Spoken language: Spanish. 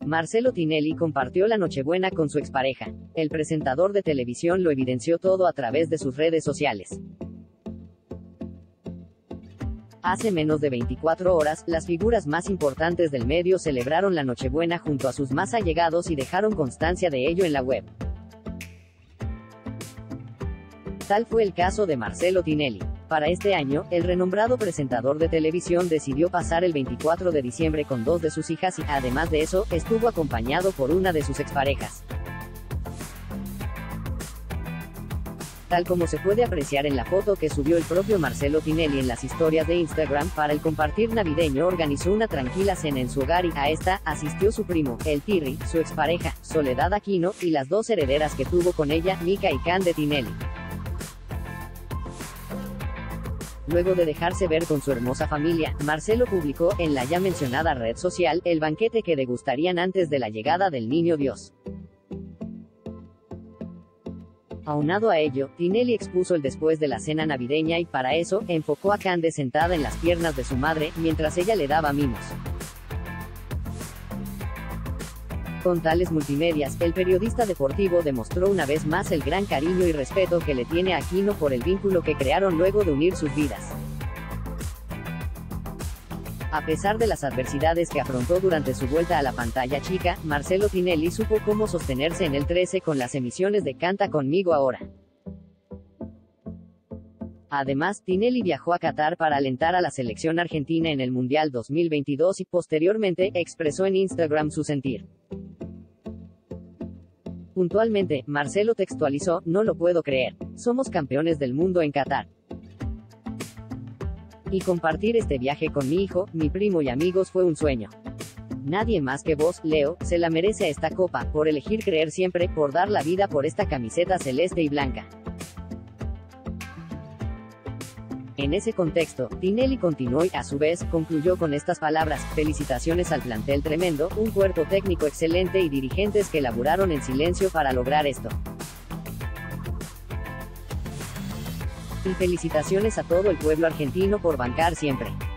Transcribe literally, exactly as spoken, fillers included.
Marcelo Tinelli compartió la Nochebuena con su expareja. El presentador de televisión lo evidenció todo a través de sus redes sociales. Hace menos de veinticuatro horas, las figuras más importantes del medio celebraron la Nochebuena junto a sus más allegados y dejaron constancia de ello en la web. Tal fue el caso de Marcelo Tinelli. Para este año, el renombrado presentador de televisión decidió pasar el veinticuatro de diciembre con dos de sus hijas y, además de eso, estuvo acompañado por una de sus exparejas. Tal como se puede apreciar en la foto que subió el propio Marcelo Tinelli en las historias de Instagram, para el compartir navideño organizó una tranquila cena en su hogar y, a esta, asistió su primo, el Tirri, su expareja, Soledad Aquino, y las dos herederas que tuvo con ella, Mica y Cande Tinelli. Luego de dejarse ver con su hermosa familia, Marcelo publicó, en la ya mencionada red social, el banquete que degustarían antes de la llegada del Niño Dios. Aunado a ello, Tinelli expuso el después de la cena navideña y, para eso, enfocó a Cande sentada en las piernas de su madre, mientras ella le daba mimos. Con tales multimedias, el periodista deportivo demostró una vez más el gran cariño y respeto que le tiene a Aquino por el vínculo que crearon luego de unir sus vidas. A pesar de las adversidades que afrontó durante su vuelta a la pantalla chica, Marcelo Tinelli supo cómo sostenerse en el trece con las emisiones de Canta Conmigo Ahora. Además, Tinelli viajó a Qatar para alentar a la selección argentina en el Mundial dos mil veintidós y, posteriormente, expresó en Instagram su sentir. Puntualmente, Marcelo textualizó: "No lo puedo creer. Somos campeones del mundo en Qatar. Y compartir este viaje con mi hijo, mi primo y amigos fue un sueño. Nadie más que vos, Leo, se la merece a esta copa, por elegir creer siempre, por dar la vida por esta camiseta celeste y blanca". En ese contexto, Tinelli continuó y, a su vez, concluyó con estas palabras: "Felicitaciones al plantel tremendo, un cuerpo técnico excelente y dirigentes que laburaron en silencio para lograr esto. Y felicitaciones a todo el pueblo argentino por bancar siempre".